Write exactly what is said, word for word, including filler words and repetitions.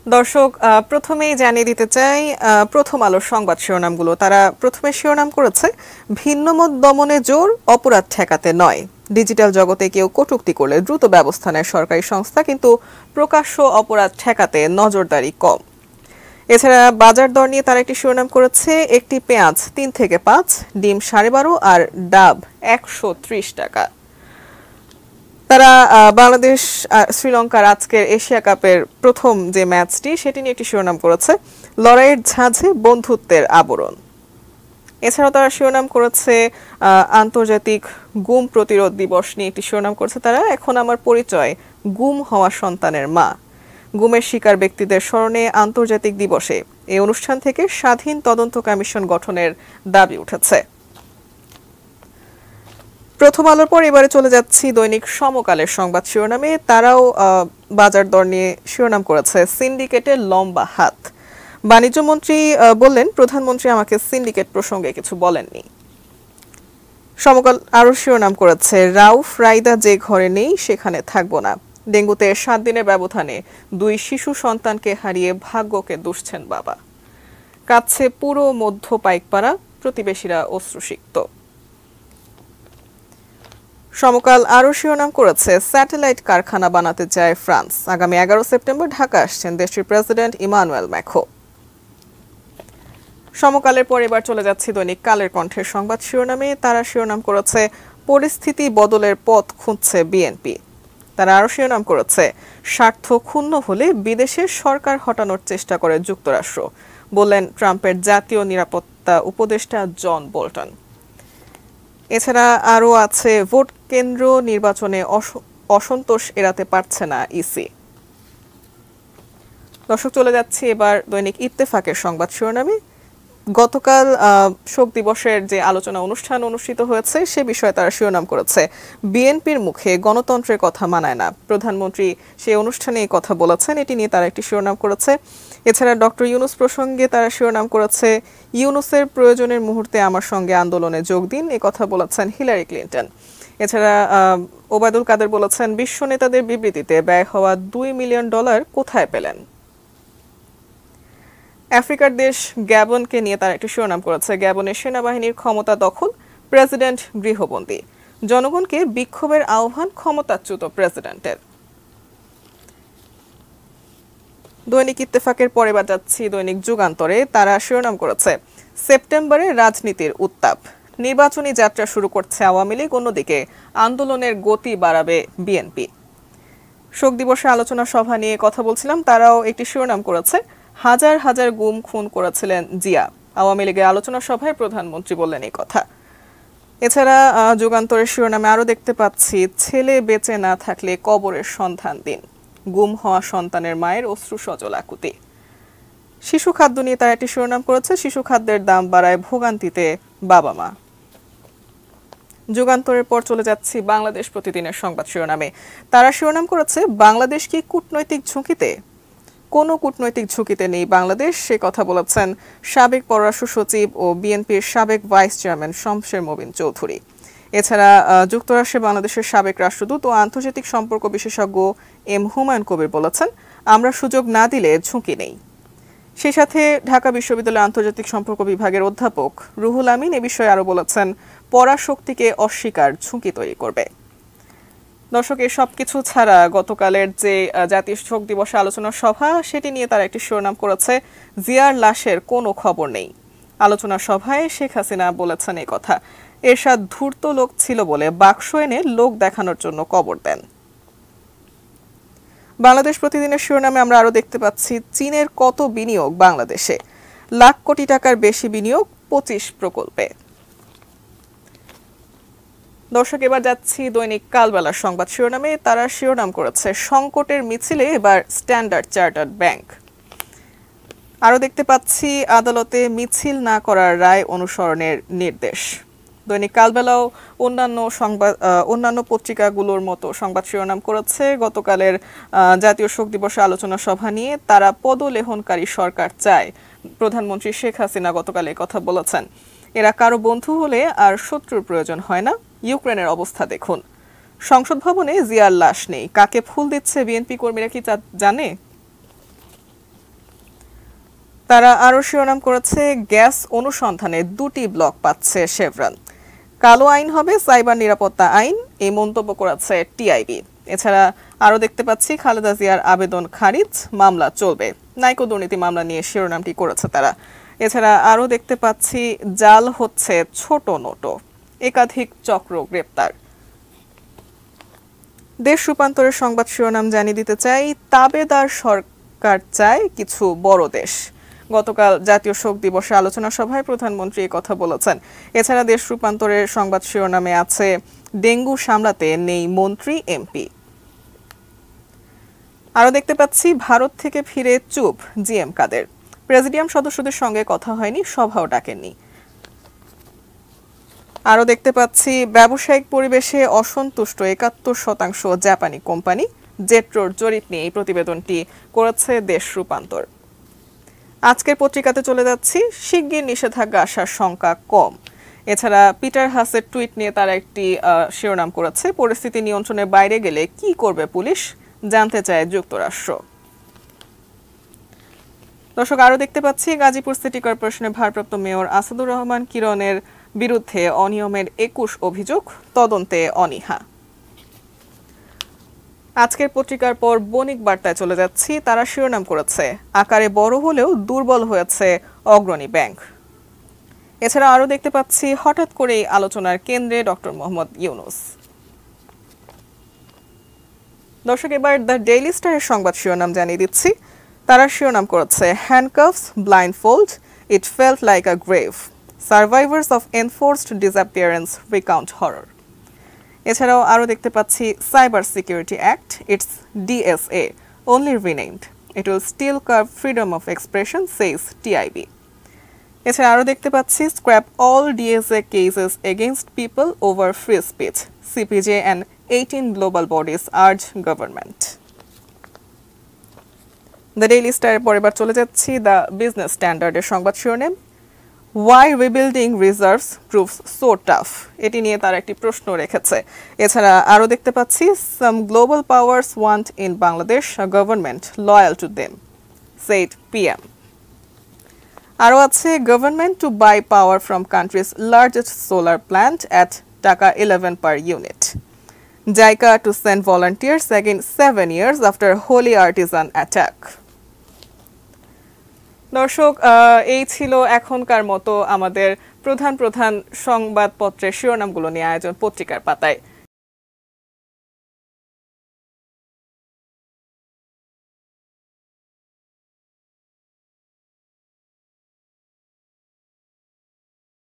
দর্শক প্রথমেই জানিয়ে দিতে চাই প্রথম আলোর সংবাদ শিরোনামগুলো। তারা প্রথমে শিরোনাম করেছে ভিন্নমত দমনে জোর, অপরাধ ঠেকাতে নয়। ডিজিটাল জগতে কেউ কটূক্তি করলে দ্রুত ব্যবস্থা নেয় সরকারি সংস্থা, কিন্তু প্রকাশ্য অপরাধ ঠেকাতে নজরদারি কম। এছাড়া বাজার দর নিয়ে তারা একটি শিরোনাম করেছে একটি পেঁয়াজ তিন থেকে পাঁচ, ডিম সাড়ে বারো আর ডাব একশো ত্রিশ টাকা। তারা বাংলাদেশ শ্রীলঙ্কার আজকের এশিয়া কাপের প্রথম যে ম্যাচটি সেটি নিয়ে একটি শিরোনাম করেছে লড়াইয়ের ঝাঁঝে বন্ধুত্বের আবরণ। এছাড়াও তারা শিরোনাম করেছে আন্তর্জাতিক গুম প্রতিরোধ দিবস নিয়ে একটি শিরোনাম করেছে তারা এখন আমার পরিচয় গুম হওয়া সন্তানের মা। গুমের শিকার ব্যক্তিদের স্মরণে আন্তর্জাতিক দিবসে এই অনুষ্ঠান থেকে স্বাধীন তদন্ত কমিশন গঠনের দাবি উঠেছে। প্রথম আলোর পর এবারে চলে যাচ্ছি দৈনিক সমকালের সংবাদ শিরোনামে। তারাও বাজার দর নিয়ে শিরোনাম করেছে সিন্ডিকেটের লম্বা হাত। বাণিজ্য মন্ত্রী বললেন প্রধানমন্ত্রী আমাকে সিন্ডিকেট প্রসঙ্গে কিছু বলেননি। সমকাল আরো শিরোনাম করেছে রাউফ রাইদা যে ঘরে নেই সেখানে থাকবো না। ডেঙ্গুতে সাত দিনের ব্যবধানে দুই শিশু সন্তানকে হারিয়ে ভাগ্যকে দুষছেন বাবা। কাছে পুরো মধ্য পাইকপাড়া, প্রতিবেশীরা অশ্রুসিক্ত। সমকাল আরো শিরোনাম করেছে স্যাটেলাইট কারখানা বানাতে চায় ফ্রান্স। আগামী এগারো সেপ্টেম্বর ঢাকা আসছেন দেশটির প্রেসিডেন্ট ইমানুয়েল ম্যাক্রো। সমকালের পর এবার চলে যাচ্ছি দৈনিক কালের কণ্ঠের সংবাদ শিরোনামে। তারা শিরোনাম করেছে পরিস্থিতি বদলের পথ খুঁজছে বিএনপি। তারা আরো শিরোনাম করেছে স্বার্থ ক্ষুণ্ণ হলে বিদেশের সরকার হটানোর চেষ্টা করে যুক্তরাষ্ট্র, বললেন ট্রাম্পের জাতীয় নিরাপত্তা উপদেষ্টা জন বোল্টন। এছাড়া আরও আছে ভোট কেন্দ্র নির্বাচনে অসন্তোষ এড়াতে পারছে না ইসি। দর্শক চলে যাচ্ছি এবার দৈনিক ইত্তেফাকের সংবাদ শিরোনামে। গতকাল শোক দিবসের যে আলোচনা অনুষ্ঠান অনুষ্ঠিত হয়েছে সে বিষয়ে তারা শিরোনাম করেছে বিএনপির মুখে গণতন্ত্রের কথা মানায় না। প্রধানমন্ত্রী সেই অনুষ্ঠানে এই কথা বলেছেন, এটি নিয়ে তারা একটি শিরোনাম করেছে। এছাড়া ডক্টর ইউনুস প্রসঙ্গে তারা শিরোনাম করেছে ইউনুসের প্রয়োজনের মুহূর্তে আমার সঙ্গে আন্দোলনে যোগ দিন, এ কথা বলেছেন হিলারি ক্লিন্টন। এছাড়া ওবায়দুল কাদের বলেছেন বিশ্ব নেতাদের বিবৃতিতে ব্যয় হওয়া দুই মিলিয়ন ডলার কোথায় পেলেন। আফ্রিকার দেশ গ্যাবনকে নিয়ে তারা একটি শিরোনাম করেছে গ্যাবনের সেনাবাহিনীর ক্ষমতা দখল, প্রেসিডেন্ট গৃহবন্দী। জনগণকে বিক্ষোভের আহ্বান ক্ষমতাচ্যুত প্রেসিডেন্টের। দৈনিক ইত্তেফাকের পরে বা যাচ্ছি দৈনিক যুগান্তরে। তারা শিরোনাম করেছে সেপ্টেম্বরে রাজনীতির উত্তাপ, নির্বাচনী যাত্রা শুরু করছে আওয়ামী লীগ, অন্যদিকে আন্দোলনের গতি বাড়াবে বিএনপি। শোক দিবসে আলোচনা সভা নিয়ে কথা বলছিলাম, তারাও একটি শিরোনাম করেছে হাজার হাজার গুম খুন করেছিলেন জিয়া, আওয়ামী লীগের আলোচনা সভায় প্রধানমন্ত্রী বললেন এই কথা। এছাড়া যুগান্তরের শিরোনামে আরো দেখতে পাচ্ছি ছেলে বেঁচে না থাকলে কবরের সন্ধান দিন, গুম হওয়া সন্তানের মায়ের অশ্রু সজল আকুতি। শিশু খাদ্য নিয়ে তারা একটি শিরোনাম করেছে শিশু খাদ্যের দাম বাড়ায় ভোগান্তিতে বাবা মা। যুগান্তরের পর চলে যাচ্ছি বাংলাদেশ প্রতিদিনের সংবাদ শিরোনামে। তারা শিরোনাম করেছে বাংলাদেশ কি কূটনৈতিক ঝুঁকিতে? কোনো কূটনৈতিক ঝুঁকিতে নেই বাংলাদেশ, সে কথা বলেছেন সাবেক পররাষ্ট্র সচিব ও বিএনপির সাবেক ভাইস চেয়ারম্যান শমশের মোবিন চৌধুরী। এছাড়া যুক্তরাষ্ট্রে বাংলাদেশের সাবেক রাষ্ট্রদূত ও আন্তর্জাতিক সম্পর্ক বিশেষজ্ঞ এম হুমায়ুন কবির বলেছেন আমরা সুযোগ না দিলে ঝুঁকি নেই। সেই সাথে ঢাকা বিশ্ববিদ্যালয়ের আন্তর্জাতিক সম্পর্ক বিভাগের অধ্যাপক রুহুল আমিন এ বিষয়ে আরো বলেছেন পরাশক্তিকে অস্বীকার ঝুঁকি তৈরি করবে। দর্শক এই সবকিছু ছাড়া গতকালের যে জাতীয় শোক দিবসে আলোচনা সভা সেটি নিয়ে তারা একটি শিরোনাম করেছে জিয়ার লাশের কোনো খবর নেই। আলোচনা সভায় শেখ হাসিনা বলেছেন এই কথা, এরশাদ ধূর্ত লোক ছিল বলে বাক্স এনে লোক দেখানোর জন্য কবর দেন। বাংলাদেশ প্রতিদিনের শিরোনামে আমরা আরো দেখতে পাচ্ছি চীনের কত বিনিয়োগ বাংলাদেশে, লাখ কোটি টাকার বেশি বিনিয়োগ পঁচিশ প্রকল্পে। দর্শক এবার যাচ্ছি দৈনিক কালবেলার সংবাদ শিরোনামে। তারা শিরোনাম করেছে সংকটের মিছিলে এবার স্ট্যান্ডার্ড চার্টার্ড ব্যাংক। আরো দেখতে পাচ্ছি আদালতে মিছিল না করার রায় অনুসরণের নির্দেশ। দৈনিক কালবেলাও অন্যান্য সংবাদ অন্যান্য পত্রিকাগুলোর মতো সংবাদ শিরোনাম করেছে গতকালের জাতীয় শোক দিবসে আলোচনা সভা নিয়ে। তারা পদলেহনকারী সরকার চায়, প্রধানমন্ত্রী শেখ হাসিনা গতকাল এই কথা বলেছেন। এরা কারো বন্ধু হলে আর শত্রুর প্রয়োজন হয় না। ইউক্রেনের অবস্থা দেখুন, সংসদ ভবনে জিয়ার লাশ নেই, কাকে ফুল দিচ্ছে বিএনপি কর্মীরা কি জানে? তারা আরও শিরোনাম করেছে গ্যাস অনুসন্ধানে দুটি ব্লক পাচ্ছে শেভরন। কালো আইন হবে সাইবার নিরাপত্তা আইন, এই মন্তব্য করেছে টিআইবি। এছাড়া আরও দেখতে পাচ্ছি খালেদা জিয়ার আবেদন খারিজ, মামলা চলবে। নাইকো দুর্নীতি মামলা নিয়ে শিরোনামটি করেছে তারা। এছাড়া আরও দেখতে পাচ্ছি জাল হচ্ছে ছোট নোটও, একাধিক চক্র গ্রেপ্তার। দেশ রূপান্তরের সংবাদ শিরোনাম জানিয়ে দিতে চাই, তাবেদার সরকার চায় কিছু বড় দেশ। গতকাল জাতীয় শোক দিবসে আলোচনা সভায় প্রধানমন্ত্রী কথা বলেছেন। এছাড়া দেশ রূপান্তরের সংবাদ শিরোনামে আছে ডেঙ্গু সামলাতে নেই মন্ত্রী এমপি। আরও দেখতে পাচ্ছি ভারত থেকে ফিরে চুপ জিএম কাদের, প্রেসিডিয়াম সদস্যদের সঙ্গে কথা হয়নি, সভাও ডাকেননি। আরও দেখতে পাচ্ছি ব্যবসায়িক পরিবেশে অসন্তুষ্ট একাত্তর শতাংশ জাপানি কোম্পানি, জেট্রোর জরিপ নিয়ে এই প্রতিবেদনটি করেছে দেশ রূপান্তর। আজকের পত্রিকাতে চলে যাচ্ছি, শিগগির নিষেধাজ্ঞা আসার শঙ্কা কম। এছাড়া পিটার হাসের টুইট নিয়ে তারা একটি শিরোনাম করেছে, পরিস্থিতি নিয়ন্ত্রণের বাইরে গেলে কি করবে পুলিশ, জানতে চায় যুক্তরাষ্ট্র। দর্শক, আরও দেখতে পাচ্ছি গাজীপুর সিটি কর্পোরেশনের ভারপ্রাপ্ত মেয়র আসাদুর রহমান কিরণের বিরুদ্ধে অনিয়মের একুশ অভিযোগ, তদন্তে অনীহা। আজকের পত্রিকার পর বণিক বার্তায় চলে যাচ্ছি, তারা শিরোনাম করেছে আকারে বড় হলেও দুর্বল হয়েছে অগ্রণী ব্যাংক। এছাড়া আরও দেখতে পাচ্ছি হঠাৎ করেই আলোচনার কেন্দ্রে ডক্টর মোহাম্মদ ইউনুস। দর্শক, এবার দ্য ডেইলি স্টারের সংবাদ শিরোনাম জানিয়ে দিচ্ছি, তারা শিরোনাম করেছে handcuffs, blindfold, it felt like a grave, survivors of enforced disappearance recount horror. এছাড়াও আরও দেখতে পাচ্ছি cyber security act, it's DSA only renamed, it will still curb freedom of expression, says TIB. এছাড়া আরও দেখতে পাচ্ছি scrap all DSA cases against people over free speech, CPJ and eighteen global bodies urge government. The Daily স্টারের পর এবার চলে যাচ্ছি the business স্ট্যান্ডার্ডের সংবাদ শিরোনাম, Why rebuilding reserves proves so tough, এটি নিয়ে তারা একটি প্রশ্ন রেখেছে। এছাড়া আরও দেখতে পাচ্ছি some global powers want in Bangladesh a government loyal to them, said PM. আরও আছে government to buy power from country's largest solar plant at টাকা eleven per unit, JICA to send volunteers again seven years after holy artisan attack। দর্শক, এই ছিল এখনকার মতো আমাদের প্রধান প্রধান সংবাদপত্রের শিরোনামগুলো নিয়ে আয়োজন পত্রিকার পাতায়।